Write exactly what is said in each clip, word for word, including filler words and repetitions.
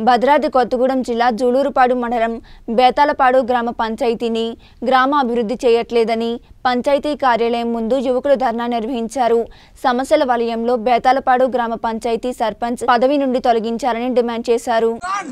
భద్రాద్రి కొత్తగూడెం జిల్లా జూలూరుపాడు మండలం బేతాలపాడు గ్రామ పంచాయతీని గ్రామ అభివృద్ధి చేయట్లేదని పంచాయతీ కార్యాలయం ముందు యువకులు ధర్నా నిర్వహించారు. సమస్యల వలయంలో బేతాలపాడు గ్రామ పంచాయతీ సర్పంచ్ పదవి నుండి తొలగించాలని డిమాండ్ చేశారు.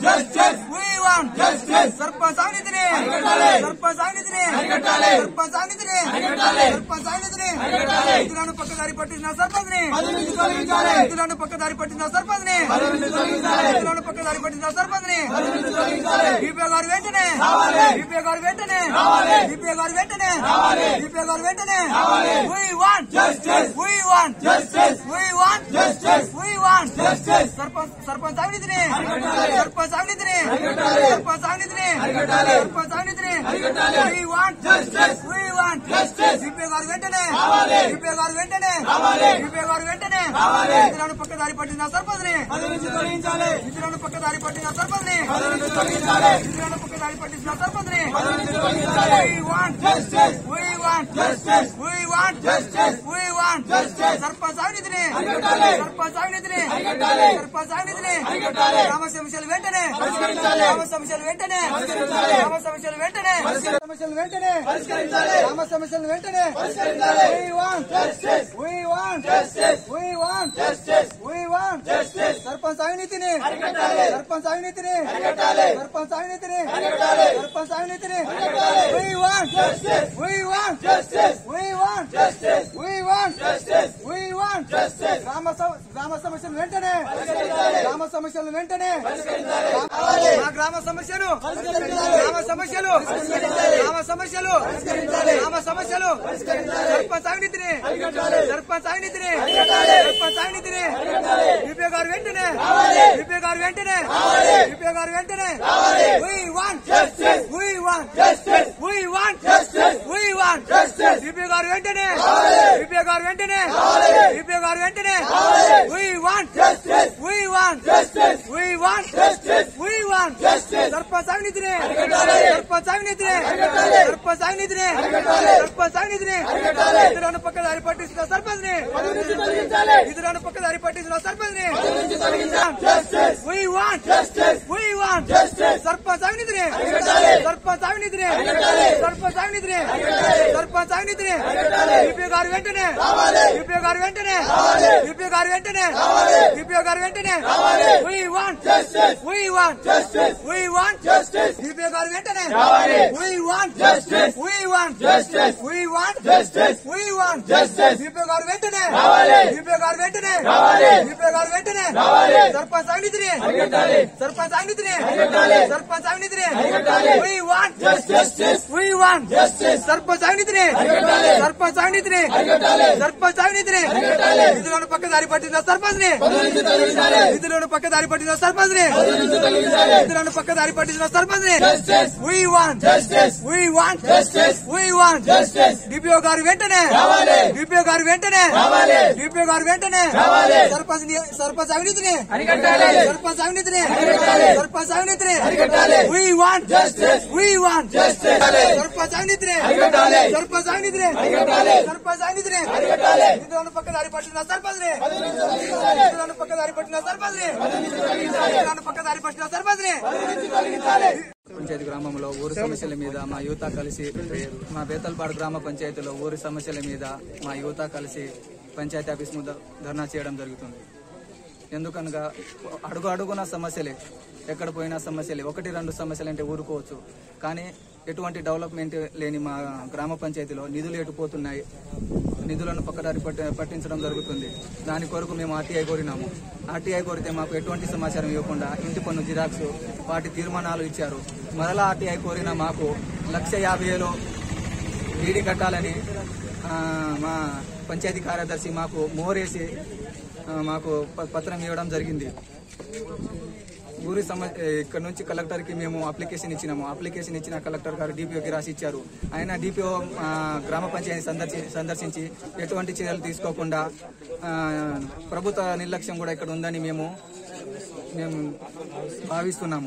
Sarpanch अविनीतिని sarpanch अविनीतिని sarpanch अविनीतिని sarpanch अविनीतिని we want justice we want justice డిపే గారు వెంటనే కావాలి డిపే గారు వెంటనే కావాలి డిపే గారు వెంటనే కావాలి ఇతరులను పక్కదారి పట్టిన సర్పంచ్ని పదవిని తొలగించాలి ఇతరులను పక్కదారి పట్టిన సర్పంచ్ని పదవిని తొలగించాలి ఇతరులను పక్కదారి పట్టిన సర్పంచ్ని పదవిని తొలగించాలి we want justice we want justice we want justice we want justice sarpanch अविनीतिని అరికట్టాలి सरपंच अविनीतिని అరికట్టాలి सरपंच अविनीतिని అరికట్టాలి గ్రామ సమస్యలు వెంటనే పరిష్కరించాలి గ్రామ సమస్యలు వెంటనే పరిష్కరించాలి గ్రామ సమస్యలు వెంటనే సమస్యలు వెంటనే పరిష్కరించాలి గ్రామ సమస్యలు వెంటనే పరిష్కరించాలి we want justice we want justice we want justice we want justice sarpanch अविनीतिని అరికట్టాలి सरपंच अविनीतिని అరికట్టాలి सरपंच अविनीतिని అరికట్టాలి सरपंच अविनीतिని అరికట్టాలి we want justice we want justice we want justice we want justice we want justice గ్రామ గ్రామ సమస్యలు వెంటనే పరిష్కరించాలి గ్రామ సమస్యలు వెంటనే పరిష్కరించాలి ఆ గ్రామ సమస్యలు పరిష్కరించాలి గ్రామ సమస్యలు పరిష్కరించాలి గ్రామ సమస్యలు పరిష్కరించాలి గ్రామ సమస్యలు పరిష్కరించాలి సర్పంచ్ అవినీతిని అరికట్టాలి సర్పంచ్ అవినీతిని అరికట్టాలి సర్పంచ్ అవినీతిని అరికట్టాలి డిపి గారు వెంటనే కావాలి డిపి గారు వెంటనే కావాలి డిపి గారు వెంటనే కావాలి we want justice we want justice we want justice we want justice DP గారు వెంటనే కావాలి డిపి గారు వెంటనే కావాలి డిపి గారు వెంటనే కావాలి we want justice we want justice we want justice we want justice sarpanch అవినీతిని అరికట్టాలి సర్పంచ్ అవినీతిని అరికట్టాలి సర్పంచ్ అవినీతిని అరికట్టాలి సర్పంచ్ అవినీతిని అరికట్టాలి ఇతరులను పక్కదారి పట్టించిన సర్పంచ్ని పదవిని తొలగించాలి ఇతరులను పక్కదారి పట్టించిన సర్పంచ్ని పదవిని తొలగించాలి justice we want justice we want justice sarpanch అవినీతిని అరికట్టాలి సర్పంచ్ అవినీతిని అరికట్టాలి సర్పంచ్ అవినీతిని అరికట్టాలి సర్పంచ్ అవినీతిని అరికట్టాలి డిపి గారు వెంటనే కావాలి డిపి గారు వెంటనే కావాలి డిపి గారు వెంటనే కావాలి డిపి గారు వెంటనే కావాలి we want justice we want justice we want justice DP గారు వెంటనే కావాలి we want justice we want justice we want justice we want justice DP గారు వెంటనే కావాలి డిపి గారు వెంటనే కావాలి డిపి గారు వెంటనే కావాలి సర్పంచ్ అవినీతిని అరికట్టాలి సర్పంచ్ అవినీతిని అరికట్టాలి సర్పంచ్ అవినీతిని అరికట్టాలి we want justice we want justice sarpanch అవినీతిని అరికట్టాలి సర్పంచ్ అవినీతిని అరికట్టాలి సర్పంచ్ అవినీతిని అరికట్టాలి ఇతరులను పక్కదారి పట్టిన సర్పంచ్ని పదవిని తొలగించాలి ఇతరులను పక్కదారి పట్టిన సర్పంచ్ని పదవిని తొలగించాలి ఇతరులను పక్కదారి పట్టిన సర్పంచ్ని justice we want justice we want justice we want justice DPO గారు వెంటనే కావాలి డిపిఓ గారు వెంటనే కావాలి డిపిఓ గారు వెంటనే కావాలి సర్పంచ్ సర్పంచ్ అవినీతిని అరికట్టాలి సర్పంచ్ అవినీతిని అరికట్టాలి సర్పంచ్ అవినీతిని అరికట్టాలి we want justice we want justice sarpanch అవినీతిని అరికట్టాలి సర్పంచ్ అవినీతిని అరికట్టాలి సర్పంచ్ అవినీతిని అరికట్టాలి ఇతరులను పక్కదారి పట్టిన సర్పంచ్ని పదవిని తొలగించాలి ఇతరులను పక్కదారి పట్టిన సర్పంచ్ని పదవిని తొలగించాలి ఇతరులను పక్కదారి పట్టిన సర్పంచ్ని పదవిని తొలగించాలి. పంచాయతీ గ్రామంలో ఊరు సమస్యల మీద మా యువత కలిసి మా బేతల్పాడు గ్రామ పంచాయతీలో ఊరి సమస్యల మీద మా యువత కలిసి పంచాయతీ ఆఫీస్ ముందు ధర్నా చేయడం జరుగుతుంది. ఎందుకనగా అడుగు అడుగున సమస్యలే, ఎక్కడ పోయినా సమస్యలే. ఒకటి రెండు సమస్యలు అంటే ఊరుకోవచ్చు, కానీ ఎటువంటి డెవలప్మెంట్ లేని మా గ్రామ పంచాయతీలో నిధులు ఎటుపోతున్నాయి, నిధులను పక్కదారి పట్టించడం జరుగుతుంది. దాని కొరకు మేము ఆర్టీఐ కోరినాము. ఆర్టీఐ కోరితే మాకు ఎటువంటి సమాచారం ఇవ్వకుండా ఇంటి పన్ను జిరాక్స్ వాటి తీర్మానాలు ఇచ్చారు. మరలా ఆర్టీఐ కోరిన మాకు లక్ష యాభై వేలు డీడీ కట్టాలని మా పంచాయతీ కార్యదర్శి మాకు మోరేసి మాకు పత్రం ఇవ్వడం జరిగింది. ఊరి సమ ఇక్కడ నుంచి కలెక్టర్కి మేము అప్లికేషన్ ఇచ్చినాము. అప్లికేషన్ ఇచ్చిన కలెక్టర్ గారు డిపిఓకి రాసి ఇచ్చారు. ఆయన డిపిఓ గ్రామ పంచాయతీ సందర్శి సందర్శించి ఎటువంటి చర్యలు తీసుకోకుండా ప్రభుత్వ నిర్లక్ష్యం కూడా ఇక్కడ ఉందని మేము మేము భావిస్తున్నాము.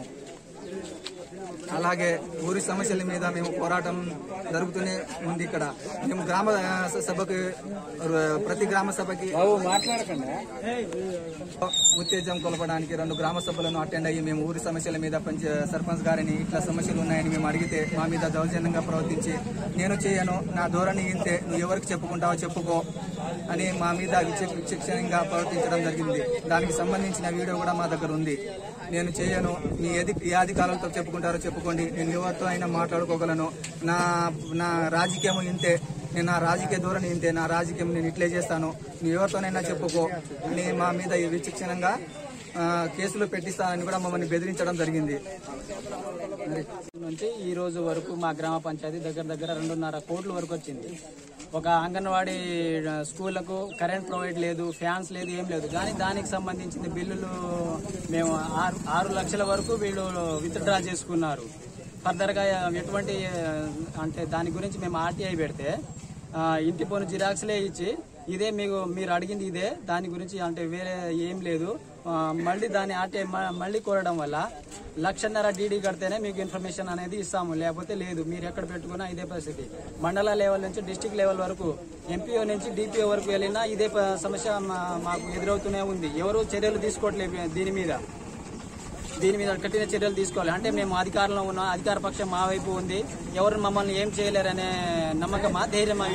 అలాగే ఊరి సమస్యల మీద మేము పోరాటం జరుగుతూనే ఉంది. ఇక్కడ మేము గ్రామ సభకి ప్రతి గ్రామ సభకి ఉత్తేజం కొలపడానికి రెండు గ్రామ సభలను అటెండ్ అయ్యి మేము ఊరి సమస్యల మీద పంచ సర్పంచ్ గారిని ఇట్లా సమస్యలు ఉన్నాయని మేము అడిగితే మా మీద దౌర్జన్యంగా ప్రవర్తించి నేను చేయను, నా ధోరణి ఇంతే, నువ్వు ఎవరికి చెప్పుకుంటావో చెప్పుకో అని మా మీద విచక్షణంగా ప్రవర్తించడం జరిగింది. దానికి సంబంధించిన వీడియో కూడా మా దగ్గర ఉంది. నేను చేయను, మీ ఏది ఏ అధికారులతో చెప్పుకుంటారో చెప్పుకోండి, నేను ఎవరితో అయినా మాట్లాడుకోగలను, నా నా రాజకీయం ఇంతే, నేను నా రాజకీయ ధోరణి ఇంతే, నా రాజకీయం నేను ఇట్లే చేస్తాను, నువ్వు ఎవరితోనైనా చెప్పుకో అని మా మీద విచక్షణంగా కేసులు పెట్టిస్తానని కూడా మమ్మల్ని బెదిరించడం జరిగింది. నుంచి ఈ రోజు వరకు మా గ్రామ పంచాయతీ దగ్గర దగ్గర రెండున్నర కోట్ల వరకు వచ్చింది. ఒక అంగన్వాడీ స్కూళ్లకు కరెంట్ ప్రొవైడ్ లేదు, ఫ్యాన్స్ లేదు, ఏం లేదు. కానీ దానికి సంబంధించిన బిల్లులు మేము ఆరు ఆరు లక్షల వరకు వీళ్ళు విత్డ్రా చేసుకున్నారు. ఫర్దర్గా ఎటువంటి అంటే దాని గురించి మేము ఆర్టీఐ పెడితే ఇంటి పన్ను జిరాక్స్లే ఇచ్చి ఇదే మీకు మీరు అడిగింది ఇదే, దాని గురించి అంటే వేరే ఏం లేదు, మళ్ళీ దాన్ని ఆర్టీఐ మళ్ళీ కోరడం వల్ల లక్షన్నర డీడీ కడితేనే మీకు ఇన్ఫర్మేషన్ అనేది ఇస్తాము, లేకపోతే లేదు, మీరు ఎక్కడ పెట్టుకున్నా ఇదే పరిస్థితి. మండల లెవెల్ నుంచి డిస్టిక్ లెవెల్ వరకు, ఎంపీఓ నుంచి డిపిఓ వరకు వెళ్ళినా ఇదే సమస్య మాకు ఎదురవుతూనే ఉంది. ఎవరు చర్యలు తీసుకోవట్లేదు దీని మీద దీని మీద కఠిన చర్యలు తీసుకోవాలి. అంటే మేము అధికారంలో ఉన్నాం, అధికార పక్షం మా వైపు ఉంది, ఎవరు మమ్మల్ని ఏం చేయలేరనే నమ్మకమా, ధైర్యమా?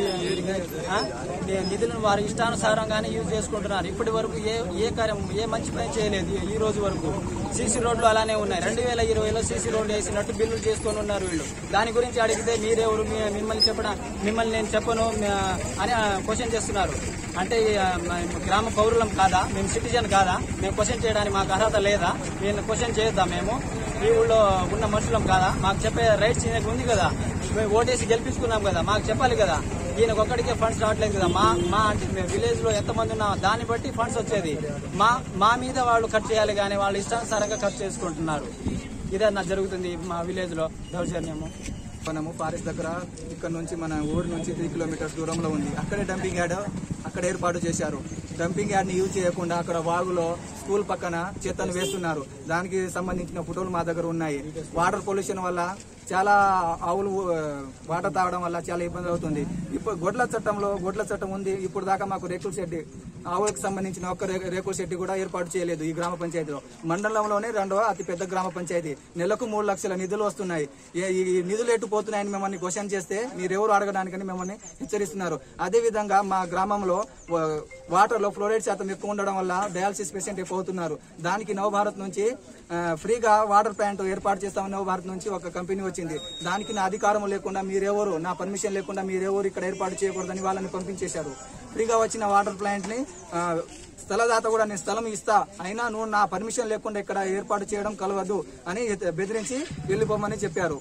నిధులను వారి ఇష్టానుసారంగానే యూజ్ చేసుకుంటున్నారు. ఇప్పటి వరకు ఏ ఏ కార్యం ఏ మంచి పని చేయలేదు. ఈ రోజు వరకు సీసీ రోడ్లు అలానే ఉన్నాయి. రెండు వేల ఇరవైలో సీసీ రోడ్లు వేసినట్టు బిల్లులు చేసుకొని ఉన్నారు వీళ్ళు. దాని గురించి అడిగితే మీరెవరు, మిమ్మల్ని చెప్పడం మిమ్మల్ని నేను చెప్పను అని క్వశ్చన్ చేస్తున్నారు. అంటే గ్రామ పౌరులం కాదా, మేము సిటిజన్ కాదా, మేము క్వశ్చన్ చేయడానికి మాకు అర్హత లేదా, మేము క్వశ్చన్ చేయొద్దా, మేము ఈ ఊళ్ళో ఉన్న మనుషులం కాదా, మాకు చెప్పే రైట్స్ ఈయనకు ఉంది కదా, మేము ఓటేసి గెలిపించుకున్నాం కదా, మాకు చెప్పాలి కదా. ఈయనకు ఒక్కడికే ఫండ్స్ రావట్లేదు కదా, మా మా విలేజ్ లో ఎంతమంది ఉన్నా దాన్ని బట్టి ఫండ్స్ వచ్చేది. మా మా మీద వాళ్ళు ఖర్చు చేయాలి కానీ వాళ్ళు ఇష్టానుసారంగా ఖర్చు చేసుకుంటున్నారు. ఇదన్నా జరుగుతుంది మా విలేజ్ లో దౌర్జన్యము. మనము ఫారెస్ట్ దగ్గర ఇక్కడ నుంచి మన ఊరు నుంచి త్రీ కిలోమీటర్స్ దూరంలో ఉంది. అక్కడే డంపింగ్ యార్డ్ అక్కడ ఏర్పాటు చేశారు. డంపింగ్ యార్డ్ ని యూజ్ చేయకుండా అక్కడ వాగులో స్కూల్ పక్కన చెత్తను వేస్తున్నారు. దానికి సంబంధించిన ఫోటోలు మా దగ్గర ఉన్నాయి. వాటర్ పొల్యూషన్ వల్ల చాలా ఆవులు వాటర్ తాగడం వల్ల చాలా ఇబ్బంది అవుతుంది. ఇప్పుడు గొడ్ల చట్టంలో గొడ్ల చట్టం ఉంది. ఇప్పుడు దాకా మాకు రేకుల షెడ్ ఆవులకు సంబంధించిన ఒక్క రేకుల షెడ్ కూడా ఏర్పాటు చేయలేదు ఈ గ్రామ పంచాయతీలో. మండలంలోనే రెండవ అతి పెద్ద గ్రామ పంచాయతీ. నెలకు మూడు లక్షల నిధులు వస్తున్నాయి. ఈ నిధులు ఎట్టుపోతున్నాయని మిమ్మల్ని క్వశ్చన్ చేస్తే మీరెవరు అడగడానికని మిమ్మల్ని హెచ్చరిస్తున్నారు. అదేవిధంగా మా గ్రామంలో వాటర్ లో ఫ్లోరైడ్ శాతం ఎక్కువ ఉండడం వల్ల డయాలసిస్ పేషెంట్ ఎక్కువ అవుతున్నారు. దానికి నవభారత్ నుంచి ఫ్రీగా వాటర్ ప్లాంట్ ఏర్పాటు చేస్తామని నవభారత్ నుంచి ఒక కంపెనీ వచ్చింది. దానికి నా అధికారం లేకుండా మీరెవరు, నా పర్మిషన్ లేకుండా మీరెవరు ఇక్కడ ఏర్పాటు చేయకూడదని వాళ్ళని పంపించేశారు. ఫ్రీగా వచ్చిన వాటర్ ప్లాంట్ ని స్థలదాత కూడా నేను స్థలం ఇస్తా, అయినా నువ్వు నా పర్మిషన్ లేకుండా ఇక్కడ ఏర్పాటు చేయడం కలవద్దు అని బెదిరించి వెళ్లిపోమని చెప్పారు.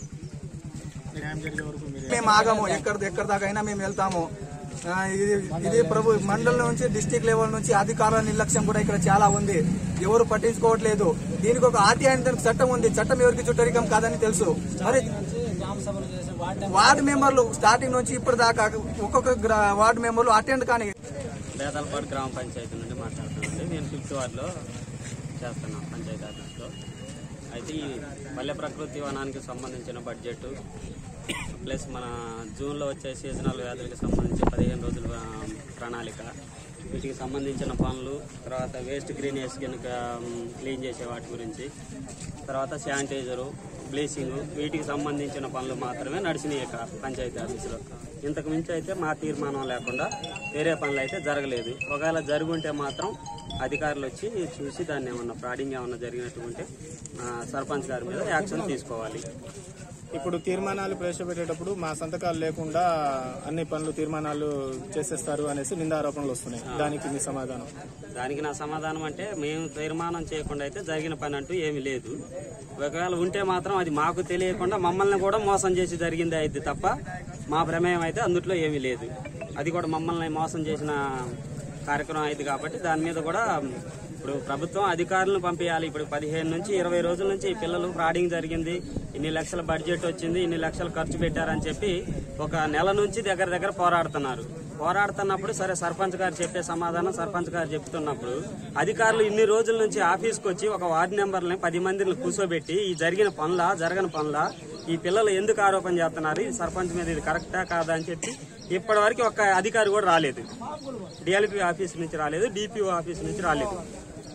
మేము ఆగము, ఎక్కడ ఎక్కడ దాకా అయినా మేము వెళ్తాము. ఇది ఇది ప్రభు మండలం నుంచి డిస్టిక్ లెవెల్ నుంచి అధికారుల నిర్లక్ష్యం కూడా ఇక్కడ చాలా ఉంది. ఎవరు పట్టించుకోవట్లేదు. దీనికి ఒక ఆర్టీఐ చట్టం ఉంది. చట్టం ఎవరికి చుట్టరికం కాదని తెలుసు. మరి వార్డు మెంబర్లు స్టార్టింగ్ నుంచి ఇప్పటి దాకా ఒక్కొక్క వార్డు మెంబర్లు అటెండ్ కానీ. బేతాలపాడు గ్రామ పంచాయతీ నుండి మాట్లాడుతున్నానండి. నేను ఫిఫ్త్ వార్డులో చేస్తున్నాను పంచాయతీ ఆఫీస్లో. అయితే ఈ పల్లె ప్రకృతి వనానికి సంబంధించిన బడ్జెట్ ప్లస్ మన జూన్లో వచ్చే సీజనల్ వ్యాధులకు సంబంధించి పదిహేను రోజుల ప్రణాళిక, వీటికి సంబంధించిన పనులు, తర్వాత వేస్ట్ గ్రీనేజ్ కనుక క్లీన్ చేసే వాటి గురించి, తర్వాత శానిటైజరు, బ్లీచింగ్, వీటికి సంబంధించిన పనులు మాత్రమే నడిచినాయి ఇక పంచాయతీ ఆఫీసులో. ఇంతకు మించి అయితే మా తీర్మానం లేకుండా వేరే పనులు అయితే జరగలేదు. ఒకవేళ జరుగుంటే మాత్రం అధికారులు వచ్చి చూసి దాన్ని ఏమన్నా ఫ్రాడింగ్ ఏమన్నా జరిగినట్టుంటే సర్పంచ్ గారి మీద యాక్షన్ తీసుకోవాలి. ఇప్పుడు తీర్మానాలు ప్రవేశపెట్టేటప్పుడు మా సంతకాలు లేకుండా అన్ని పనులు తీర్మానాలు చేసేస్తారు అనేసి నిందారోపణలు వస్తున్నాయి. దానికి మీ సమాధానం? దానికి నా సమాధానం అంటే మేము తీర్మానం చేయకుండా అయితే జరిగిన పని అంటూ ఏమీ లేదు. ఒకవేళ ఉంటే మాత్రం అది మాకు తెలియకుండా మమ్మల్ని కూడా మోసం చేసి జరిగింది అయితే తప్ప మా ప్రమేయం అయితే అందుట్లో ఏమీ లేదు. అది కూడా మమ్మల్ని మోసం చేసిన కార్యక్రమం అయితే కాబట్టి దాని మీద కూడా ఇప్పుడు ప్రభుత్వం అధికారులను పంపించాలి. ఇప్పుడు పదిహేను నుంచి ఇరవై రోజుల నుంచి ఈ పిల్లలు ఫ్రాడింగ్ జరిగింది, ఇన్ని లక్షల బడ్జెట్ వచ్చింది, ఇన్ని లక్షలు ఖర్చు పెట్టారని చెప్పి ఒక నెల నుంచి దగ్గర దగ్గర పోరాడుతున్నారు. పోరాడుతున్నప్పుడు సరే సర్పంచ్ గారు చెప్పే సమాధానం సర్పంచ్ గారు చెప్తున్నప్పుడు అధికారులు ఇన్ని రోజుల నుంచి ఆఫీస్కి వచ్చి ఒక వార్డు మెంబర్ని పది మందిని కూర్చోబెట్టి ఈ జరిగిన పనుల జరగని పనుల ఈ పిల్లలు ఎందుకు ఆరోపణ చేస్తున్నారు, ఈ సర్పంచ్ మీద ఇది కరెక్టా కాదా అని చెప్పి ఇప్పటి వరకు ఒక అధికారి కూడా రాలేదు. డిఎల్పీ ఆఫీస్ నుంచి రాలేదు, డిపిఓ ఆఫీస్ నుంచి రాలేదు.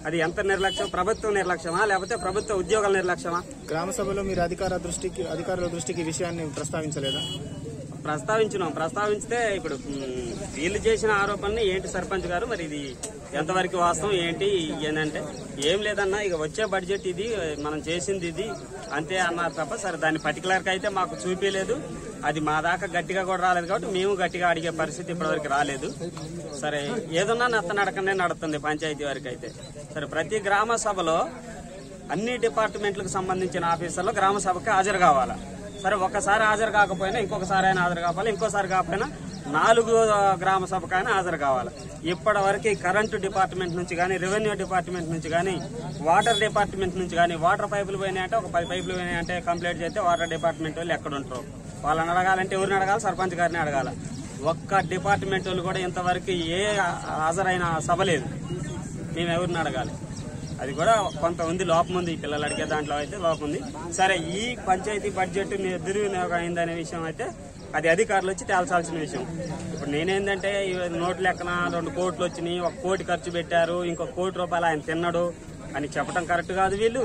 అది ఎంత నిర్లక్ష్యం? ప్రభుత్వం నిర్లక్ష్యమా లేకపోతే ప్రభుత్వ ఉద్యోగాల నిర్లక్ష్యమా? గ్రామ సభలో మీరు అధికార దృష్టికి అధికారుల దృష్టికి ఈ విషయాన్ని ప్రస్తావించలేదా? ప్రస్తావించినాం. ప్రస్తావించితే ఇప్పుడు వీళ్ళు చేసిన ఆరోపణని ఏంటి సర్పంచ్ గారు, మరి ఇది ఎంతవరకు వాస్తవం ఏంటి ఏంటంటే, ఏం లేదన్నా ఇక వచ్చే బడ్జెట్ ఇది, మనం చేసింది ఇది అంతే అన్నారు తప్ప, సరే దాన్ని పర్టికులర్గా అయితే మాకు చూపించలేదు. అది మా దాకా గట్టిగా కూడా రాలేదు కాబట్టి మేము గట్టిగా అడిగే పరిస్థితి ఇప్పటివరకు రాలేదు. సరే ఏదన్నా నత్తనడకనే నడుతుంది పంచాయతీ వరకు అయితే. సరే ప్రతి గ్రామ సభలో అన్ని డిపార్ట్మెంట్లకు సంబంధించిన ఆఫీసర్లు గ్రామ సభకి హాజరు కావాలా. సరే ఒకసారి హాజరు కాకపోయినా ఇంకొకసారి అయినా హాజరు కావాలి, ఇంకోసారి కాకపోయినా నాలుగు గ్రామ సభకైనా హాజరు కావాలి. ఇప్పటి వరకు కరెంటు డిపార్ట్మెంట్ నుంచి కానీ, రెవెన్యూ డిపార్ట్మెంట్ నుంచి కానీ, వాటర్ డిపార్ట్మెంట్ నుంచి కానీ, వాటర్ పైపులు పోయినాయంటే ఒక పది పైపులు పోయినాయంటే కంప్లైంట్ చేస్తే వాటర్ డిపార్ట్మెంట్ వాళ్ళు ఎక్కడ ఉంటారు? వాళ్ళని అడగాలంటే ఎవరిని అడగాలి? సర్పంచ్ గారిని అడగాల. ఒక్క డిపార్ట్మెంట్ వాళ్ళు కూడా ఇంతవరకు ఏ హాజరైన సభ లేదు. మేము ఎవరిని అడగాలి? అది కూడా కొంత ఉంది, లోపం ఉంది. పిల్లలు అడిగే దాంట్లో అయితే లోపం ఉంది. సరే ఈ పంచాయతీ బడ్జెట్ దుర్వినియోగం అయిందనే విషయం అయితే అది అధికారులు వచ్చి తేల్చాల్సిన విషయం. ఇప్పుడు నేనేందంటే నోటు లెక్కన రెండు కోట్లు వచ్చినాయి, ఒక కోటి ఖర్చు పెట్టారు, ఇంకొక కోటి రూపాయలు ఆయన తిన్నాడు అని చెప్పడం కరెక్ట్ కాదు. వీళ్ళు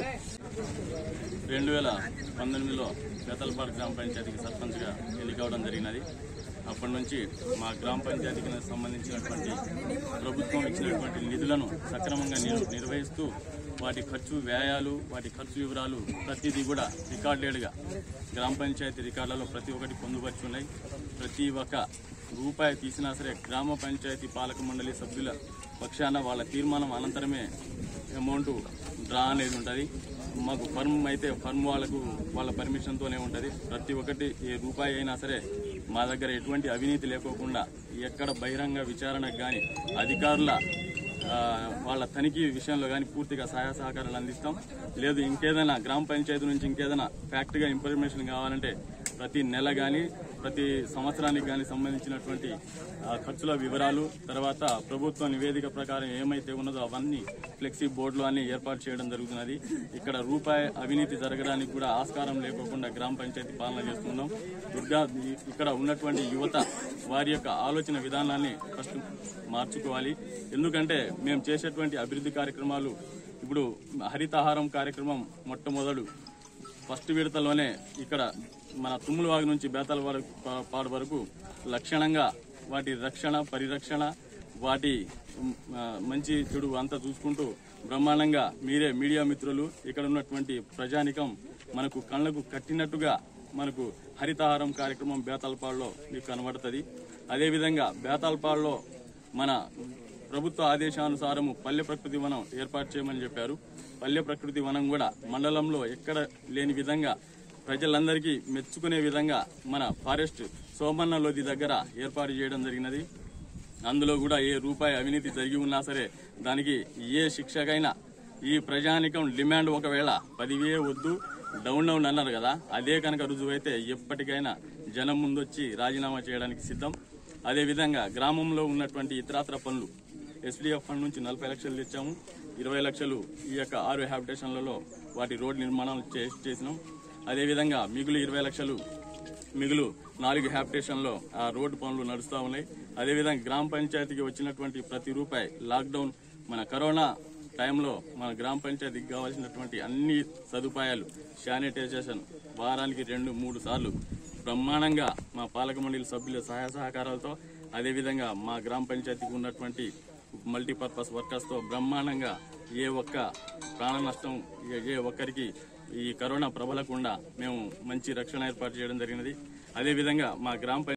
రెండు వేల పంతొమ్మిదిలో బేతలపాడు గ్రామ పంచాయతీకి సర్పంచ్గా ఎన్నికవడం జరిగినది. అప్పటి నుంచి మా గ్రామ పంచాయతీకి సంబంధించినటువంటి ప్రభుత్వం ఇచ్చినటువంటి నిధులను సక్రమంగా నిర్వహిస్తూ వాటి ఖర్చు వ్యయాలు, వాటి ఖర్చు వివరాలు ప్రతిదీ కూడా రికార్డెడ్గా గ్రామ పంచాయతీ రికార్డులలో ప్రతి ఒక్కటి పొందుపరిచి ఉన్నాయి. ప్రతి ఒక్క రూపాయి తీసినా సరే గ్రామ పంచాయతీ పాలక మండలి సభ్యుల పక్షాన వాళ్ళ తీర్మానం అనంతరమే అమౌంట్ డ్రా అనేది ఉంటుంది. మాకు ఫర్మ్ అయితే ఫర్మ్ వాళ్ళకు వాళ్ళ పర్మిషన్తోనే ఉంటుంది. ప్రతి ఒక్కటి ఏ రూపాయి అయినా సరే మా దగ్గర ఎటువంటి అవినీతి లేకోకుండా ఎక్కడ బహిరంగ విచారణకు కానీ అధికారుల వాళ్ళ తనిఖీ విషయంలో కానీ పూర్తిగా సహాయ సహకారాలు అందిస్తాం. లేదు ఇంకేదైనా గ్రామ పంచాయతీ నుంచి ఇంకేదైనా ఫ్యాక్ట్గా ఇన్ఫర్మేషన్ కావాలంటే ప్రతి నెల కానీ ప్రతి సంవత్సరానికి కానీ సంబంధించినటువంటి ఖర్చుల వివరాలు, తర్వాత ప్రభుత్వ నివేదిక ప్రకారం ఏమైతే ఉన్నదో అవన్నీ ఫ్లెక్సీ బోర్డులు అన్ని ఏర్పాటు చేయడం జరుగుతున్నది. ఇక్కడ రూపాయి అవినీతి జరగడానికి కూడా ఆస్కారం లేకోకుండా గ్రామ పంచాయతీ పాలన చేస్తున్నాం. దుర్గా ఇక్కడ ఉన్నటువంటి యువత వారి యొక్క ఆలోచన విధానాన్ని ఫస్ట్ మార్చుకోవాలి. ఎందుకంటే మేము చేసేటువంటి అభివృద్ధి కార్యక్రమాలు ఇప్పుడు హరితహారం కార్యక్రమం మొట్టమొదలు ఫస్ట్ విడతలోనే ఇక్కడ మన తుమ్ములవాగు నుంచి బేతాల పాడు వరకు లక్షణంగా వాటి రక్షణ, పరిరక్షణ, వాటి మంచి చెడు అంతా చూసుకుంటూ బ్రహ్మాండంగా మీరే మీడియా మిత్రులు, ఇక్కడ ఉన్నటువంటి ప్రజానికం మనకు కళ్లకు కట్టినట్టుగా మనకు హరితహారం కార్యక్రమం బేతాలపాడులో మీకు కనబడుతుంది. అదేవిధంగా బేతాలపాడులో మన ప్రభుత్వ ఆదేశానుసారము పల్లె ప్రకృతి వనం ఏర్పాటు చేయమని చెప్పారు. పల్లె ప్రకృతి వనం కూడా మండలంలో ఎక్కడ లేని విధంగా ప్రజలందరికీ మెచ్చుకునే విధంగా మన ఫారెస్ట్ సోమన్న లోది దగ్గర ఏర్పాటు చేయడం జరిగినది. అందులో కూడా ఏ రూపాయి అవినీతి జరిగి ఉన్నా సరే దానికి ఏ శిక్షకైనా ఈ ప్రజానికం డిమాండ్ ఒకవేళ పదివే వద్దు డౌన్ డౌన్ అన్నారు కదా, అదే కనుక రుజువైతే ఎప్పటికైనా జనం ముందొచ్చి రాజీనామా చేయడానికి సిద్ధం. అదేవిధంగా గ్రామంలో ఉన్నటువంటి ఇతరాతర పనులు ఎస్డీఎఫ్ ఫండ్ నుంచి నలభై లక్షలు తెచ్చాము. ఇరవై లక్షలు ఈ యొక్క ఆరు హ్యాబిటేషన్లలో వాటి రోడ్డు నిర్మాణం చేసినాం. అదేవిధంగా మిగులు ఇరవై లక్షలు మిగులు నాలుగు హ్యాబిటేషన్లో ఆ రోడ్డు పనులు నడుస్తూ ఉన్నాయి. అదేవిధంగా గ్రామ పంచాయతీకి వచ్చినటువంటి ప్రతి రూపాయి లాక్డౌన్ మన కరోనా టైంలో మన గ్రామ పంచాయతీకి కావాల్సినటువంటి అన్ని సదుపాయాలు, శానిటైజేషన్ వారానికి రెండు మూడు సార్లు బ్రహ్మాండంగా మా పాలక మండలి సభ్యుల సహాయ సహకారాలతో, అదేవిధంగా మా గ్రామ పంచాయతీకి ఉన్నటువంటి మల్టీపర్పస్ వర్కర్స్తో బ్రహ్మాండంగా ఏ ఒక్క ప్రాణ నష్టం ఏ ఒక్కరికి ఈ కరోనా ప్రబలకుండా మేము మంచి రక్షణ ఏర్పాటు చేయడం జరిగినది. అదేవిధంగా మా గ్రామ